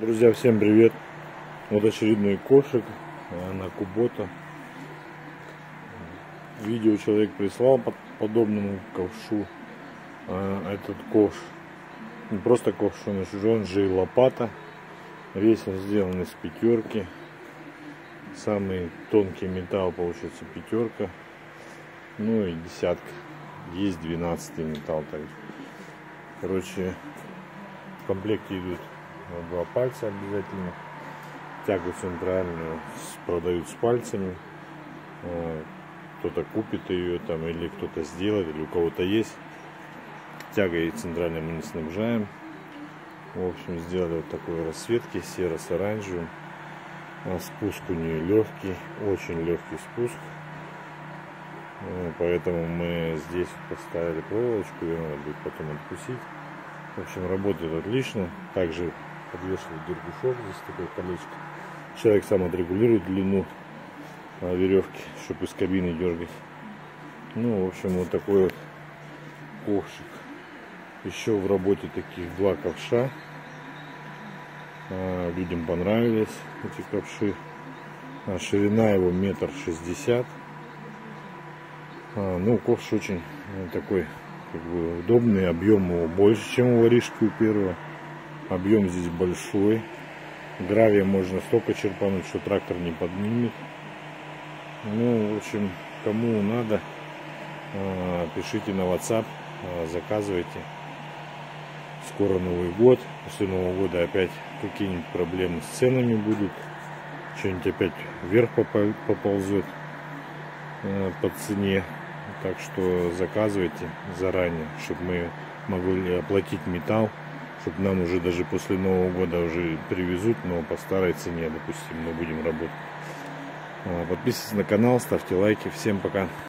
Друзья, всем привет! Вот очередной ковшик на Kubota. Видео человек прислал по подобному ковшу. Этот ковш не просто ковш, он же и лопата. Весь он сделан из пятерки. Самый тонкий металл получается пятерка. Ну и десятка. Есть 12-й металл также. Короче, в комплекте идут 2 пальца обязательно. Тягу центральную продают с пальцами. Кто-то купит ее там, или кто-то сделает, или у кого-то есть. Тягой центральной мы не снабжаем. В общем, сделали вот такой расцветки, серо с оранжевым. Спуск у нее легкий, очень легкий спуск. Поэтому мы здесь поставили проволочку, ее надо будет потом откусить. В общем, работает отлично. Также подвешивает дергушок, здесь такое колечко. Человек сам отрегулирует длину веревки, чтобы из кабины дергать. Ну, в общем, вот такой вот ковшик. Еще в работе таких 2 ковша. Людям понравились эти ковши. Ширина его 1,60 м. Ну, ковш очень такой как бы удобный. Объем его больше, чем у воришки у первого. Объем здесь большой. Гравия можно столько черпануть, что трактор не поднимет. Ну, в общем, кому надо, пишите на WhatsApp, заказывайте. Скоро Новый год. После Нового года опять какие-нибудь проблемы с ценами будут. Что-нибудь опять вверх поползет по цене. Так что заказывайте заранее, чтобы мы могли оплатить металл. Чтобы нам уже даже после Нового года уже привезут, но по старой цене, допустим, мы будем работать. Подписывайтесь на канал, ставьте лайки. Всем пока!